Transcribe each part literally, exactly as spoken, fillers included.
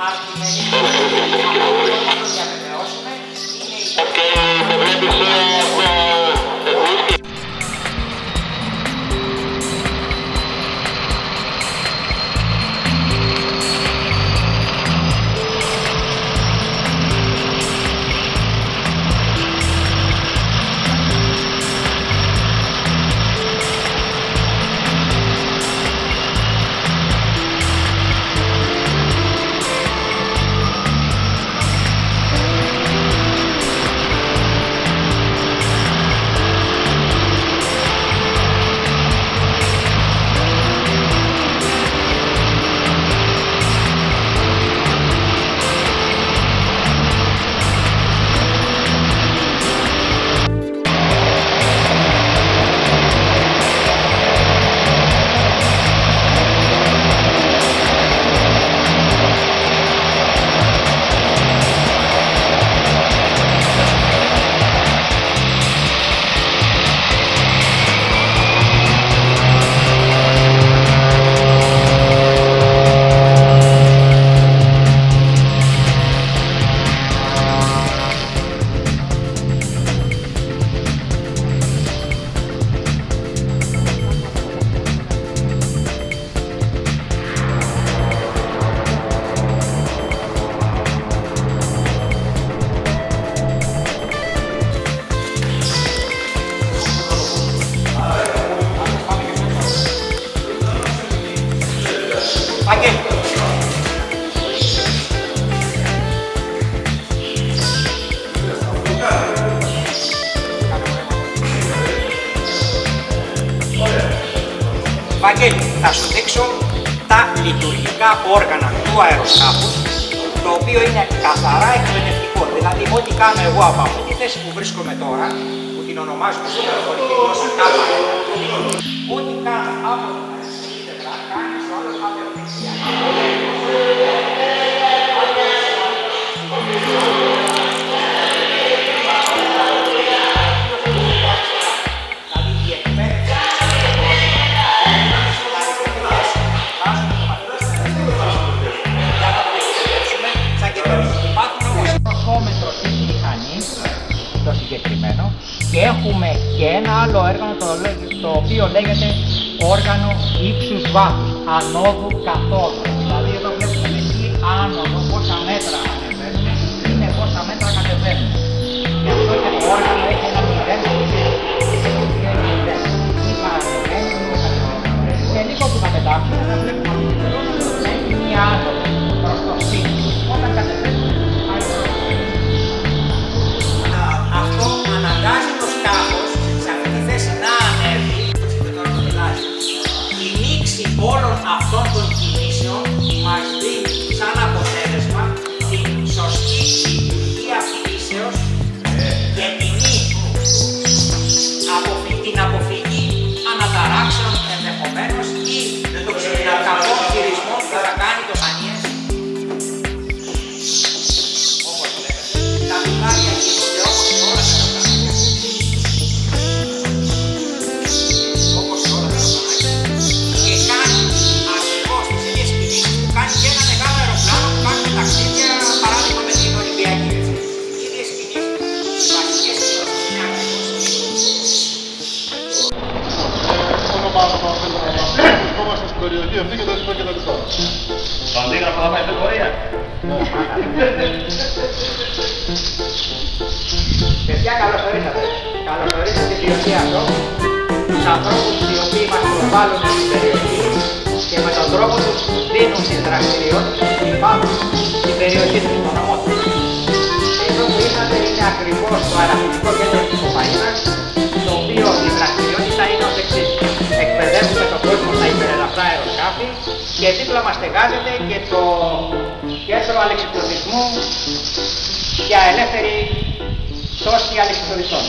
αντιμετωπίζουμε. Αυτό που μπορούμε να το διαβεβαιώσουμε είναι η... Βαγγέλη, θα σου δείξω τα λειτουργικά όργανα του αεροσκάφους, το οποίο είναι καθαρά εκπαιδευτικό. Δηλαδή, ό,τι κάνω εγώ από αυτή τη θέση που βρίσκομαι τώρα, που την ονομάζουμε στην πληροφορική γλώσσα κάπα, ό,τι κάνω από το αεροσκάφο, κάνει στο άλλο απευθυνσία. Το συγκεκριμένο, και έχουμε και ένα άλλο όργανο το, το οποίο λέγεται όργανο ύψους βάθους, ανόδου καθόδου. Δηλαδή εδώ βλέπουμε εκεί άνοδο πόσα μέτρα ανεβαίνουν, είναι πόσα μέτρα κατεβαίνουν. Και αυτό είναι το όργανο, έχει ένα μηδέν και λίγο που θα πετάξουμε θα βλέπουμε ότι έχει μια άνοδο προς το σπίτι. Όταν κατεβαίνουμε αυτό αναγκάζει το σκάφος σε αυτή τη θέση να ανέβει. Η μίξη όλων αυτών των κινήσεων μας δίνει σαν αποτέλεσμα την σωστή λειτουργία πτήσεως και την αποφυγή αναταράξεων ενδεχομένως ή των κακών χειρισμών που θα κάνει το Σανίες. Όπως λέγεται, τα δουλάρια γίνονται όπως σε όλα τα αεροπλάνα. Όπως σε όλα τα αεροπλάνα. Και κάνει ακριβώς τις ίδιες κινήσεις που κάνει και ένα μεγάλο αεροπλάνο που κάνει ταξίδια, παράδειγμα με την Ολυμπιακή. Οι ίδιες κινήσεις, οι βασικές κινήσεις είναι ακριβώς οι ίδιες. Είμαστε στην περιοχή αυτή και τα λοιπά και τα λοιπά. Παντήκα θα πάει στην πορεία. Παιδιά, καλώς ορίσατε. Καλώς ορίσατε στην περιοχή αυτό. Τους ανθρώπους οι οποίοι μας προβάλλουν στην περιοχή και με τον τρόπο τους δίνουν τις δραστηριότητες που υπάρχουν στην περιοχή τους, στον νομό τους. Εδώ που ήρθατε είναι ακριβώς το αεραθλητικό κέντρο της Κοπαΐνας, το οποίο η δραστηριότητα είναι ως εξής. Εκπαιδεύουμε τον κόσμο στα υπερελαφρά αεροσκάφη και δίπλα μας στεγάζεται και το κέντρο αλεξιπτωτισμού για ελεύθερη πτώση αλεξιπτωτιστών.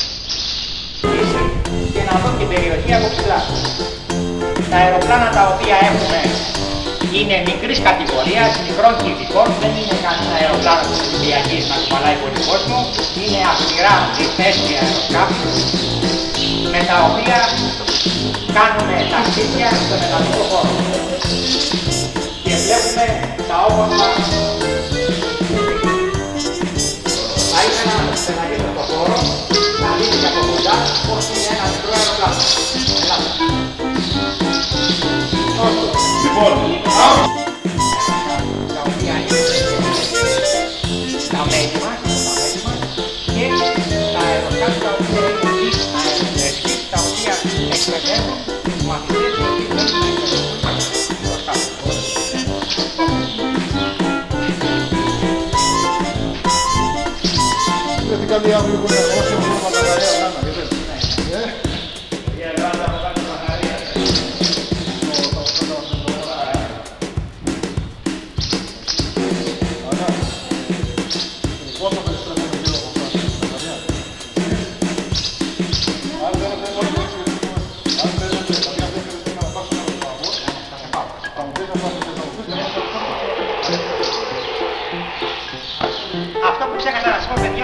Και να δω την περιοχή από ψηλά. Τα αεροπλάνα τα οποία έχουμε είναι μικρής κατηγορίας, μικρών κυβικών, δεν είναι κανένα αεροπλάνο της Ολυμπιακής να κουβαλάει πολύ κόσμο, είναι αυστηρά διθέσια αεροσκάφη, με τα οποία κάνουμε ταξίδια στον ελλαδικό χώρο. Και βλέπουμε τα όμορφα πώς είναι ένα μικρό αεροπλάνο. Ελάτε. Λοιπόν, Τα οποία είναι τα μέλη μας, τα μέλη μας και τα αεροσκάφη τα οποία είναι τις αεροπλαίσχες, τα οποία εκπαιδεύουν τους μαθητές οι οποίοι θέλουν να εκπαιδευτούν αεροσκάφη. δεν την καλή αύριο που είναι όσο είναι με τα καρέα κάνα, γιατί. Η Ελλάδα θα κάνει μαγαρία. Πόσο περιστρέφουμε γύρω από αυτά, τα καρέα. Αν δεν θέλετε, αν θέλετε, δηλαδή αν δεν θέλετε να πάρουμε ένα παγό, θα μου πείτε να πάρετε να μου πείτε να πάρετε. Αυτό που ξέχασα να σας πω, παιδιά,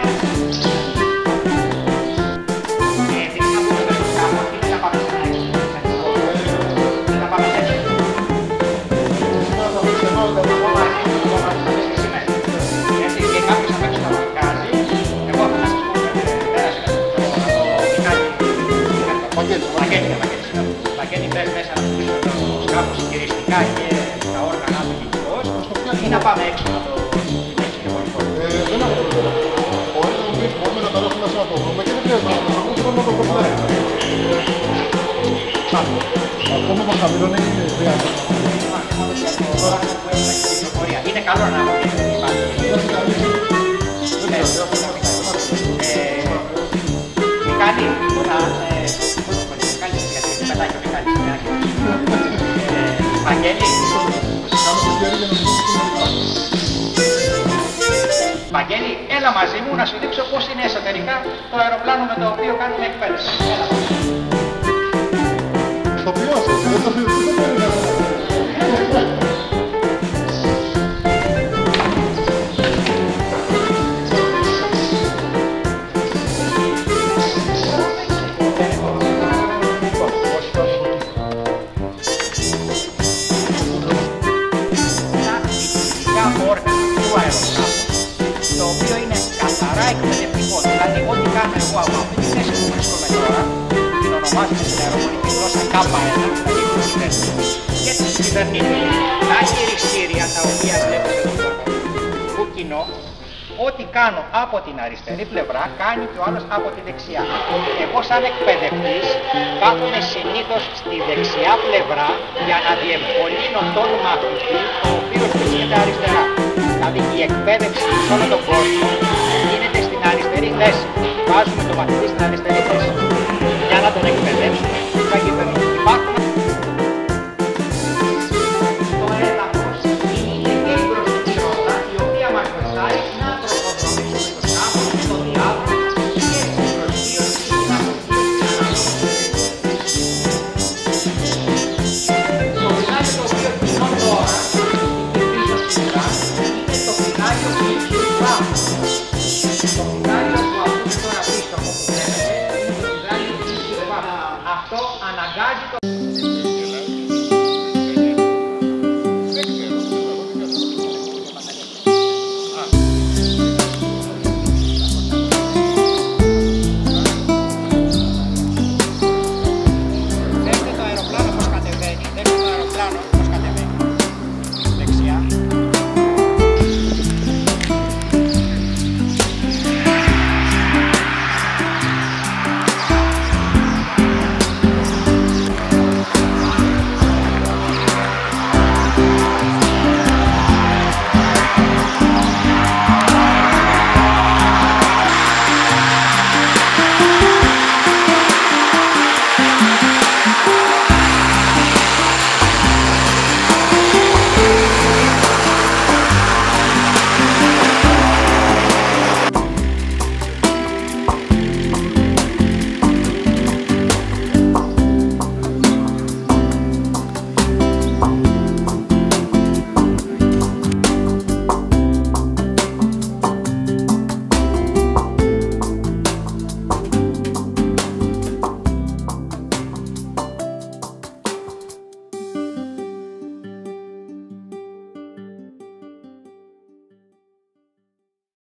επειδή θα πούμε με το σκάφο, δεν θα πάμε στην έξω. Δεν θα πάμε έτσι. Εγώ μαζί με το μαζί με τις σημαίες. Γιατί και κάποιος θα παίξει το μαθηκάζει, εγώ θα σας πω, πέρασε το Μιχάλη, Βαγγέλη, Βαγγέλη, μπες μέσα να πουλήσω το σκάφο συγκυριστικά και τα όργανα του κοινωνικός ή να πάμε έξω να το συνεχίσει και πολύ πολύ. Δεν έχω πρόβλημα. Μπορούμε να τα ρίξουμε μέσα να το βρούμε και δεν χρειάζεται να το βρούμε να το βρούμε. Αυτό με το χαμηλό είναι διάρκεια. Είναι καλό να πούμε ότι υπάρχει. Μιχάλη, θα... Μιχάλη, γιατί δεν πετάει και ο Μιχάλης. Βαγγέλη. Βαγγέλη, έλα μαζί μου να σου δείξω πώς είναι εσωτερικά το αεροπλάνο με το οποίο κάνουμε εκπαίδευση. Έλα. Το ποιόσες, δεν το ποιόσες. Το οποίο είναι καθαρά εκπαιδευτικό, δηλαδή ό,τι κάνω εγώ από αυτή τη θέση που βρίσκομαι τώρα, την ονομάζουμε στην αεροπορική γλώσσα κάπα ένα, δηλαδή του κυβερνήτη, και του κυβερνήτη. Τα χειριστήρια τα οποία βλέπετε εδώ πέρα, του κοινό, ό,τι κάνω από την αριστερή πλευρά, κάνει και ο άλλος από τη δεξιά. Εγώ σαν εκπαιδευτής κάθομαι συνήθως στη δεξιά πλευρά για να διευκολύνω τον μαθητή, ο οποίος βρίσκεται αριστερά. Δηλαδή η εκπαίδευση σε όλο τον κόσμο γίνεται στην αριστερή θέση. Βάζουμε τον μαθητή στην αριστερή θέση για να τον εκπαιδεύσουμε.